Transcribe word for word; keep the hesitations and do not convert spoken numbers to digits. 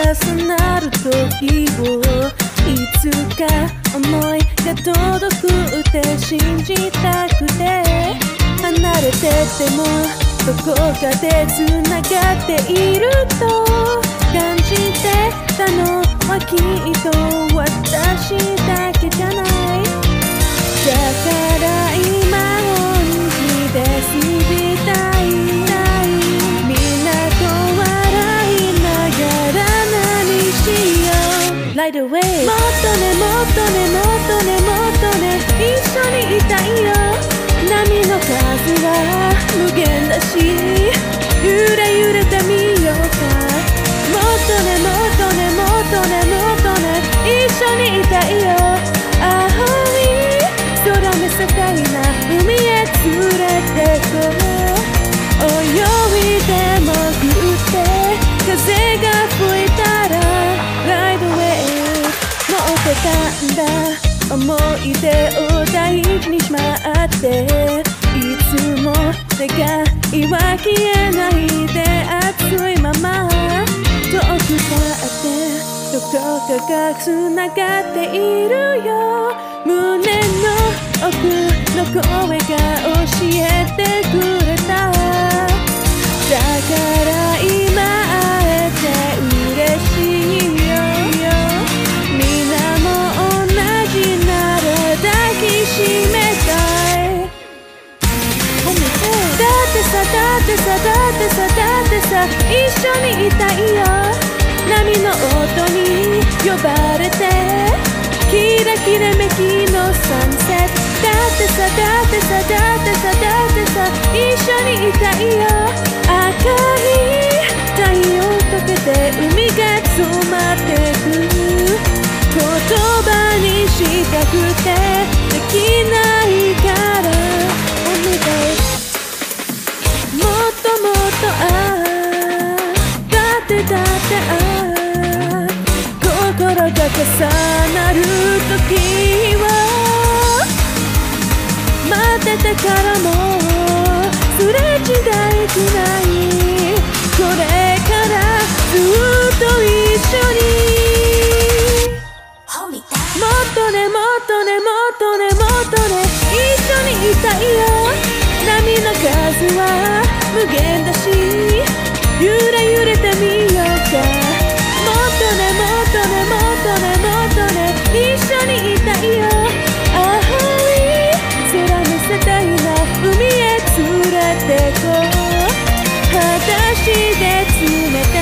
重なる時をいつか思いが届くって信じたくて、離れててもどこかでつながっていると感じてたのはきっと私だけじゃない。だから今本気で過ぎたい。みんなと笑いながら何しよう Light away。 もっとねもっとねもっとねもっとね一緒にいたいよ。波の数は無限だし揺れ揺れてみようか。もっとねもっとねもっとねもっとね一緒にいたいよ。青い空見せたいな海へ連れてこう。泳いで潜って風が吹いたら Ride away。 持ってたんだ思い出を大事にしまっていつも願いは消えないで熱いまま遠く去ってどこかがつながっているよ。胸の奥の声が教えてくれた。だから今会えて嬉しいよ。みんなも同じなら抱きしめたい。だってさだってさだってさだってさ一緒にいたいよ。波の音に呼ばれてキラキラめきのサンセット。だってさだってさだってさだってさ一緒にいたいよ。赤い太陽溶けて海が染まってく。言葉にしたくてできないからお願い。もっともっとああだってだってああ心が重なる時は待ってたからもすれ違いくない。これからずっと一緒にもっとねもっとねもっとねもっとね一緒にいたいよ。波の数は無限だし揺れ揺れてみようか。もっとねもっとねもっとねもっとね一緒にいたいよ。青い空見せたいな海へ連れてこう。裸足で冷たい